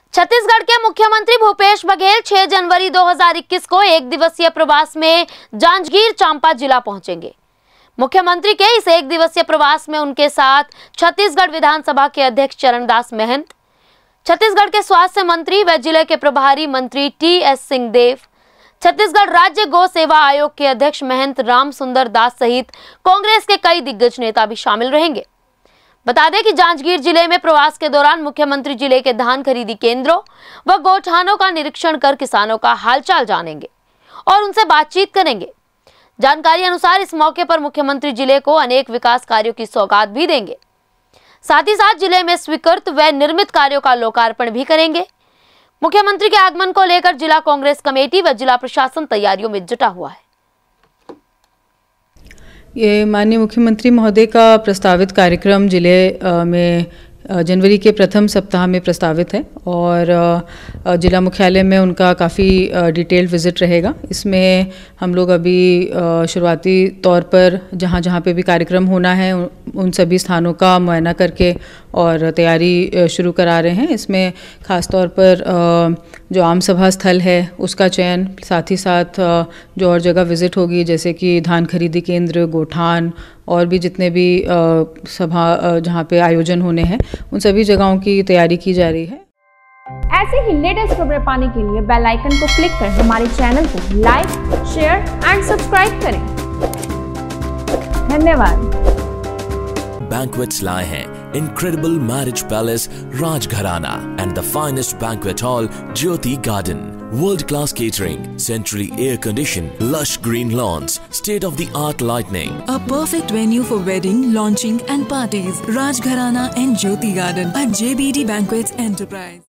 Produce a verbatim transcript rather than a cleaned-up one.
छत्तीसगढ़ के मुख्यमंत्री भूपेश बघेल छह जनवरी दो हज़ार इक्कीस को एक दिवसीय प्रवास में जांजगीर चांपा जिला पहुंचेंगे। मुख्यमंत्री के इस एक दिवसीय प्रवास में उनके साथ छत्तीसगढ़ विधानसभा के अध्यक्ष चरणदास महंत, छत्तीसगढ़ के स्वास्थ्य मंत्री व जिले के प्रभारी मंत्री टी एस सिंहदेव, छत्तीसगढ़ राज्य गौ सेवा आयोग के अध्यक्ष महंत राम सुंदर दास सहित कांग्रेस के कई दिग्गज नेता भी शामिल रहेंगे। बता दें कि जांजगीर जिले में प्रवास के दौरान मुख्यमंत्री जिले के धान खरीदी केंद्रों व गौठानों का निरीक्षण कर किसानों का हालचाल जानेंगे और उनसे बातचीत करेंगे। जानकारी अनुसार इस मौके पर मुख्यमंत्री जिले को अनेक विकास कार्यों की सौगात भी देंगे। साथ ही साथ जिले में स्वीकृत व निर्मित कार्यों का लोकार्पण भी करेंगे। मुख्यमंत्री के आगमन को लेकर जिला कांग्रेस कमेटी व जिला प्रशासन तैयारियों में जुटा हुआ है। ये माननीय मुख्यमंत्री महोदय का प्रस्तावित कार्यक्रम जिले में जनवरी के प्रथम सप्ताह में प्रस्तावित है और जिला मुख्यालय में उनका काफ़ी डिटेल्ड विज़िट रहेगा। इसमें हम लोग अभी शुरुआती तौर पर जहाँ जहाँ पे भी कार्यक्रम होना है उन सभी स्थानों का मुआयना करके और तैयारी शुरू करा रहे हैं। इसमें ख़ास तौर पर जो आम सभा स्थल है उसका चयन, साथ ही साथ जो और जगह विज़िट होगी जैसे कि धान खरीदी केंद्र, गोठान और भी जितने भी सभा जहाँ पे आयोजन होने हैं उन सभी जगहों की तैयारी की जा रही है। ऐसे ही लेटेस्ट खबरें पाने के लिए बेल आइकन को क्लिक कर हमारे चैनल को लाइक, शेयर एंड सब्सक्राइब करें। धन्यवाद। Banquets लाए हैं Incredible Marriage Palace Rajgharana and the finest banquet hall Jyoti Garden. World-class catering, centrally air-conditioned, lush green lawns, state-of-the-art lighting. A perfect venue for wedding, launching and parties. Rajgharana and Jyoti Garden at J B D Banquets Enterprise.